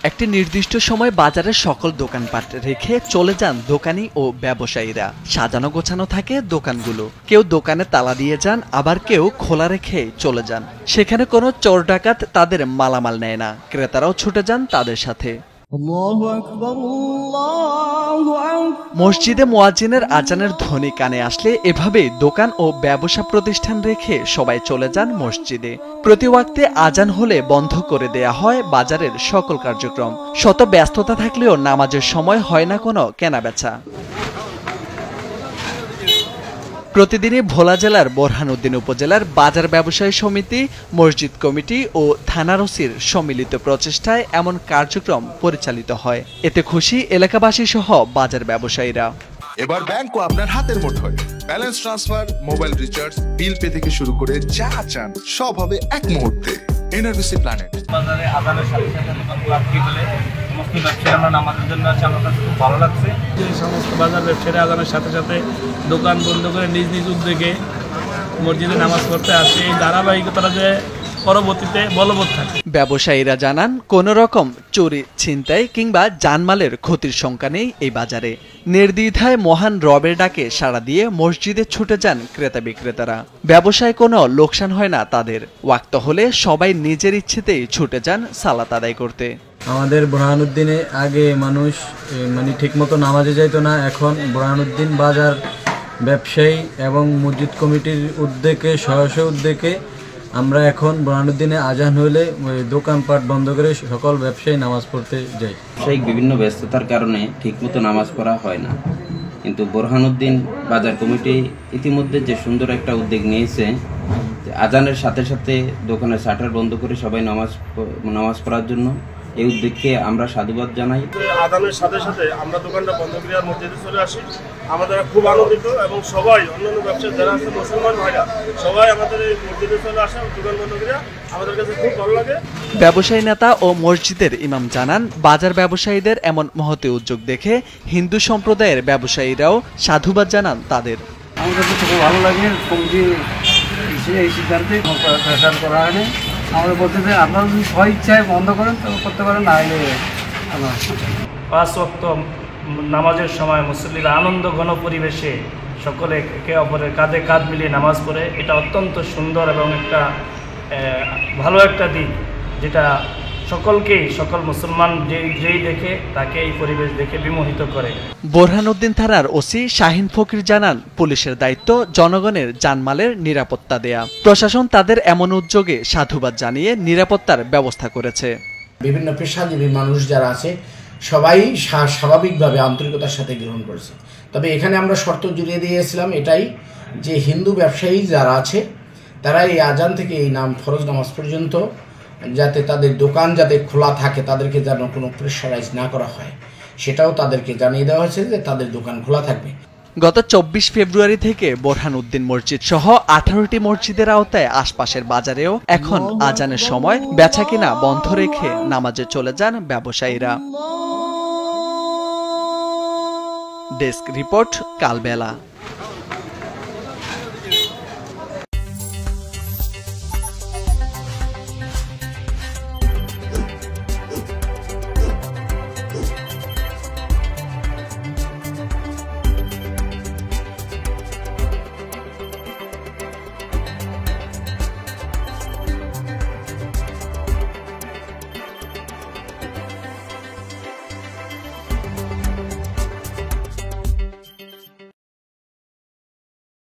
একটি নির্দিষ্ট সময় বাজারের সকল দোকানপাট রেখে চলে যান দোকানি ও ব্যবসায়ীরা। সাজানো গোছানো থাকে দোকানগুলো, কেউ দোকানে তালা দিয়ে যান, আবার কেউ খোলা রেখে চলে যান। সেখানে কোনো চোর ডাকাত তাদের মালামাল নেয় না, ক্রেতারাও ছুটে যান তাদের সাথে। মসজিদে মুয়াজ্জিনের আজানের ধ্বনি কানে আসলে এভাবেই দোকান ও ব্যবসা প্রতিষ্ঠান রেখে সবাই চলে যান মসজিদে। প্রতি ওয়াক্তে আজান হলে বন্ধ করে দেয়া হয় বাজারের সকল কার্যক্রম। শত ব্যস্ততা থাকলেও নামাজের সময় হয় না কোনো কেনাবেচা। প্রতিদিনই ভোলা জেলার বোরহানউদ্দিন উপজেলার বাজার ব্যবসায়ী সমিতি, মসজিদ কমিটি ও থানার ওসির সম্মিলিত প্রচেষ্টায় এমন কার্যক্রম পরিচালিত হয়। এতে খুশি এলাকাবাসী সহ বাজার ব্যবসায়ীরা। এবার ব্যাংকও আপনার হাতের মুঠোয়। Balance transfer, mobile recharge, bill pay থেকে শুরু করে যা চান সব হবে এক মুহূর্তে। NRBC planet. বাজারে আজানের সাথে সাথে দোকানগুলো আটকে গেলে সমস্ত ব্যবসায়ী আমরা নামাজের জন্য আছে, আমার কাছে খুব ভালো লাগছে। যে সমস্ত বাজার ব্যবসায়ীরা আজানের সাথে সাথে দোকান বন্ধ করে নিজ নিজ উদ্যোগে মসজিদে নামাজ পড়তে আসে, এই ধারাবাহিকতাটা যে পরবর্তীতে বলবৎ থাকে। ব্যবসায়ীরা জানান, কোন রকম চুরি, ছিনতাই কিংবা জানমালের ক্ষতির শঙ্কা নেই এই বাজারে। নির্দ্বিধায় মহান রবের ডাকে সাড়া দিয়ে মসজিদে ছুটে যান ক্রেতা বিক্রেতারা। ব্যবসায় কোনো লোকসান হয় না তাদের। ওয়াক্ত হলে সবাই নিজের ইচ্ছেতেই ছুটে যান সালাত আদায় করতে। আমাদের বোরহানউদ্দিনে আগে মানুষ ঠিকমতো নামাজে যাইতো না, এখন বোরহানউদ্দিন বাজার ব্যবসায়ী এবং মসজিদ কমিটির উদ্যোগে সহসা উদ্যোগে আমরা এখন বোরহানউদ্দিনে আজান হইলে দোকানপাট বন্ধ করে সকল ব্যবসায়ী নামাজ পড়তে যাই। সেই বিভিন্ন ব্যস্ততার কারণে ঠিকমতো নামাজ পড়া হয় না, কিন্তু বোরহানউদ্দিন বাজার কমিটি ইতিমধ্যে যে সুন্দর একটা উদ্যোগ নিয়েছে, আজানের সাথে সাথে দোকানের শাটার বন্ধ করে সবাই নামাজ পড়ার জন্য, এই উদ্যোগকে আমরা সাধুবাদ জানাই। আজানের সাথে সাথে আমরা দোকানটা বন্ধ করে আর মসজিদে চলে আসি, আমাদের খুব আনন্দিত এবং সবাই অন্যান্য ব্যবসায়ী যারা আছে মুসলমান ভাইরা সবাই আমাদের এই মসজিদে চলে আসে, দোকান বন্ধ করে আমাদের কাছে খুব ভালো লাগে। ব্যবসায়ী নেতা ও মসজিদের ইমাম জানান, বাজার ব্যবসায়ীদের এমন মহৎ উদ্যোগ দেখে হিন্দু সম্প্রদায়ের ব্যবসায়ীরাও সাধুবাদ জানান তাদের। আমাদের কাছে খুব ভালো লাগে, কমিটি এই সিদ্ধান্তে প্রেসার করা হয়নি। আমাদের বলতে যে আপনারা যদি স্ব ইচ্ছায় বন্ধ করেন তো করতে পারেন, না হলে 5 ওয়াক্ত নামাজের সময় মুসল্লিরা আনন্দ ঘন পরিবেশে সকলে একে অপরের কাঁধে কাঁধ মিলিয়ে নামাজ পড়ে। এটা অত্যন্ত সুন্দর এবং একটা ভালো একটা দিক, যেটা সকল মুসলমান যেই দেখে তাকে এই পরিবেশ দেখে বিমোহিত করে। বোরহানউদ্দিন থানার ওসি শাহিন ফকির জানান, পুলিশের দায়িত্ব জনগণের জানমালের নিরাপত্তা দেয়া। প্রশাসন তাদের এমন উদ্যোগে সাধুবাদ জানিয়ে নিরাপত্তার ব্যবস্থা করেছে। বিভিন্ন পেশাজীবী মানুষ যারা আছে সবাই স্বাভাবিকভাবে আন্তরিকতার সাথে গ্রহণ করেছে। তবে এখানে আমরা শর্ত জুড়ে দিয়েছিলাম এটাই, যে হিন্দু ব্যবসায়ী যারা আছে তারা এই আজান থেকে এই ফরজ নামাজ পর্যন্ত যাতে তাদের দোকান যাতে খোলা থাকে, তাদেরকে যেন কোনো প্রেশারাইজ না করা হয়, সেটাও তাদেরকে জানিয়ে দেওয়া হয়েছে যে তাদের দোকান খোলা থাকবে। গত 24 ফেব্রুয়ারি থেকে বোরহানউদ্দিন মসজিদ সহ 18টি মসজিদের আওতায় আশপাশের বাজারেও এখন আজানের সময় বেচাকেনা বন্ধ রেখে নামাজে চলে যান ব্যবসায়ীরা। ডেস্ক রিপোর্ট, কালবেলা।